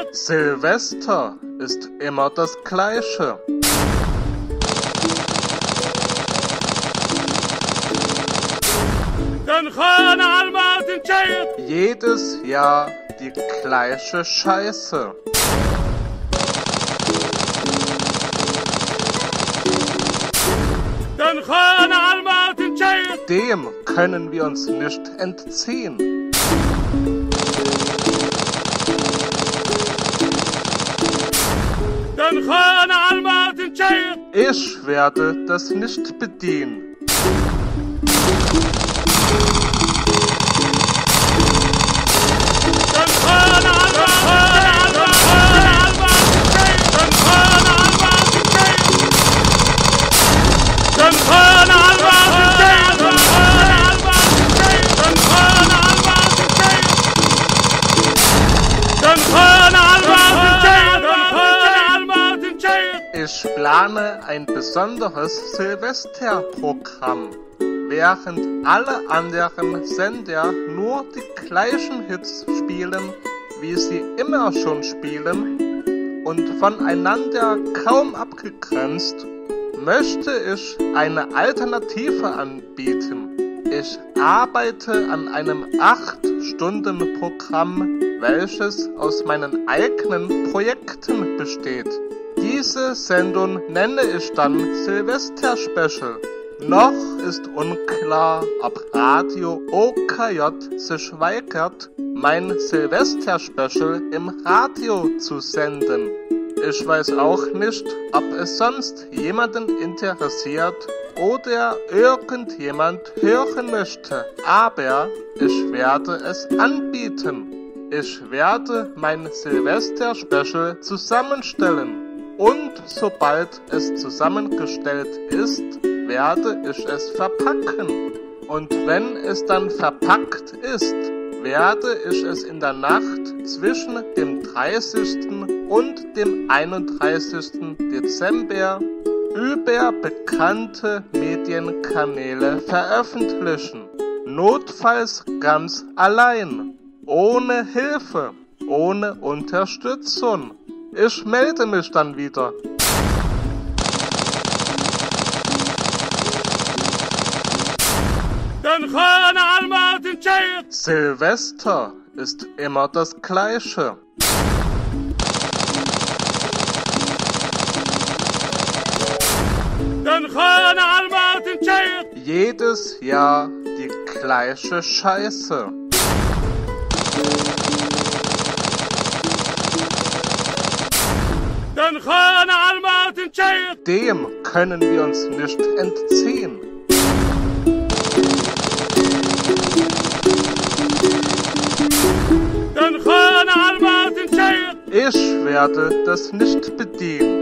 Silvester ist immer das Gleiche. Jedes Jahr die gleiche Scheiße. Dem können wir uns nicht entziehen. Ich werde das nicht bedienen. Ich plane ein besonderes Silvesterprogramm. Während alle anderen Sender nur die gleichen Hits spielen, wie sie immer schon spielen, und voneinander kaum abgegrenzt, möchte ich eine Alternative anbieten. Ich arbeite an einem 8-Stunden-Programm, welches aus meinen eigenen Projekten besteht. Diese Sendung nenne ich dann Silvester-Special. Noch ist unklar, ob Radio OKJ sich weigert, mein Silvester-Special im Radio zu senden. Ich weiß auch nicht, ob es sonst jemanden interessiert oder irgendjemand hören möchte, aber ich werde es anbieten. Ich werde mein Silvester-Special zusammenstellen. Und sobald es zusammengestellt ist, werde ich es verpacken. Und wenn es dann verpackt ist, werde ich es in der Nacht zwischen dem 30. und dem 31. Dezember über bekannte Medienkanäle veröffentlichen. Notfalls ganz allein, ohne Hilfe, ohne Unterstützung. Ich melde mich dann wieder. Silvester ist immer das Gleiche. Jedes Jahr die gleiche Scheiße. Dem können wir uns nicht entziehen. Ich werde das nicht bedienen.